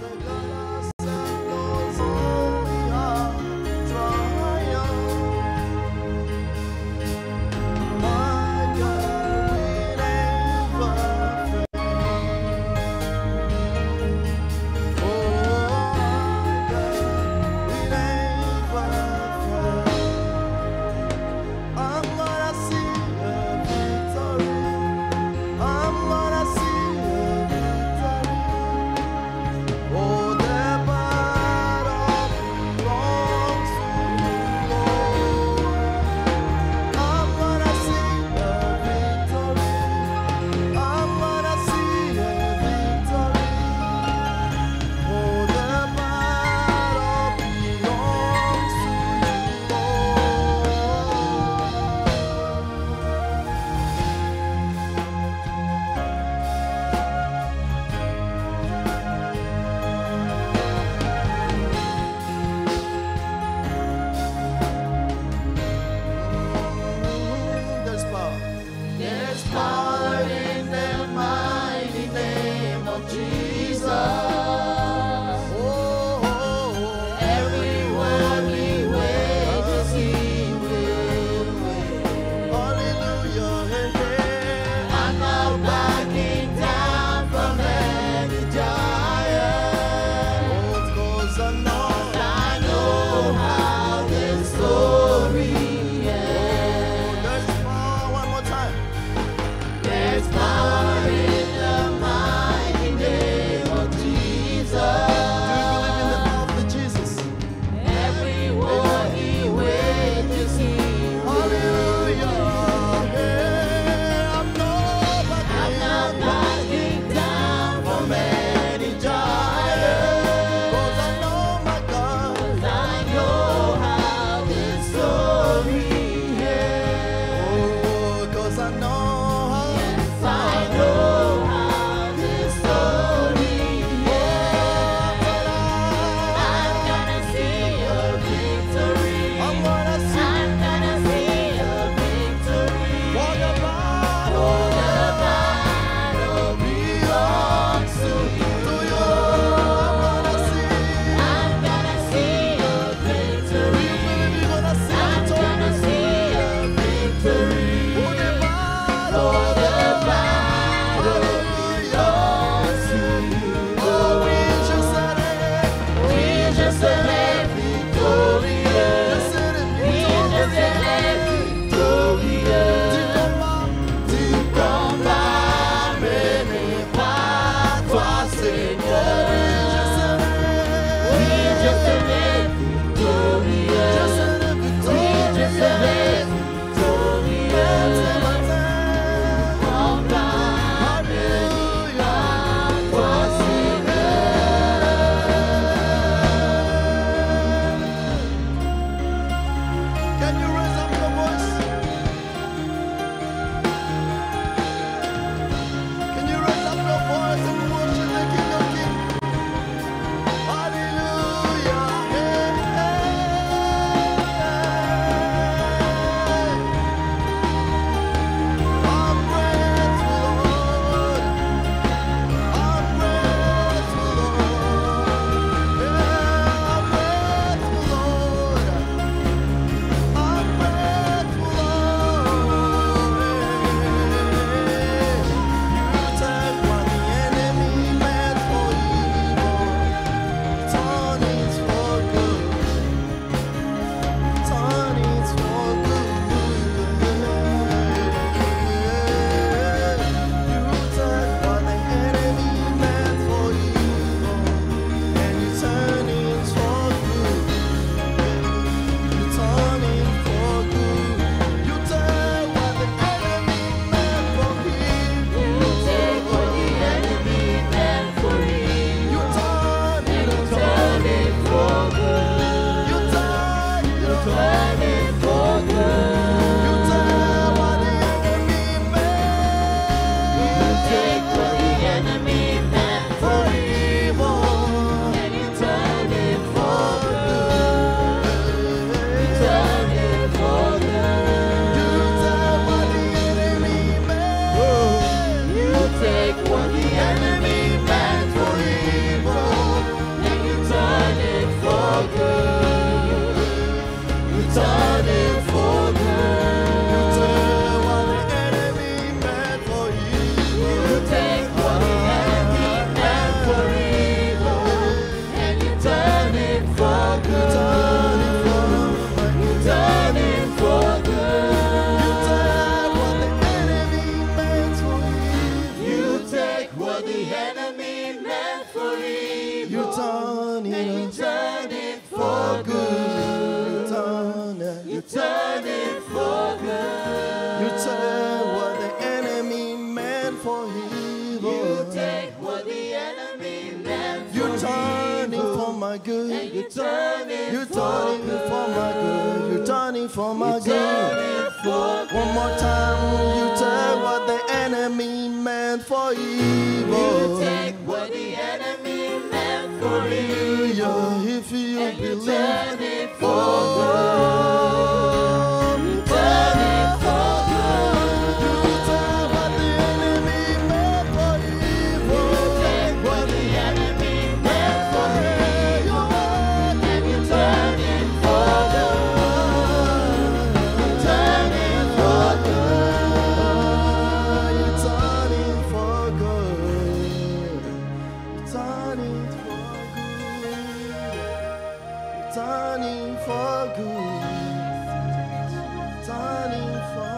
Oh, You turn it, and you turn it for good. You turn it for good. You turn what the enemy meant for evil. You take what the enemy meant for You turn evil. it for my good. And you turn it You for turn it for my good. You turn it for my Turn good. it for good. One more time, you turn what the enemy meant for evil. You take what the enemy meant for Hallelujah, evil. if you And you believe. turn it for Oh, good. You turn it for good. you turn what the enemy meant for evil. You take what the enemy meant for evil. And you turn it for good. You turn it for good. You turn it for good. You turn it for good. You turn it for good. Turning for